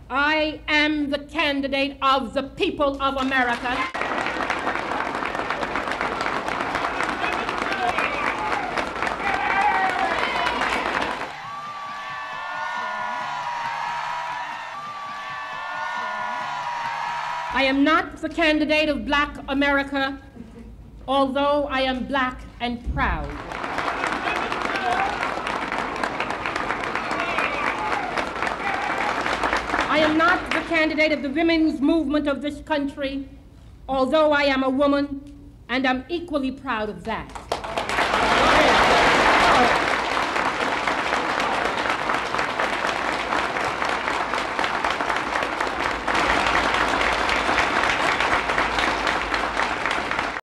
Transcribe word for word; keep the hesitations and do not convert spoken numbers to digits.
I am the candidate of the people of America. I am not the candidate of Black America, although I am Black and proud. I am not the candidate of the women's movement of this country, although I am a woman, and I'm equally proud of that.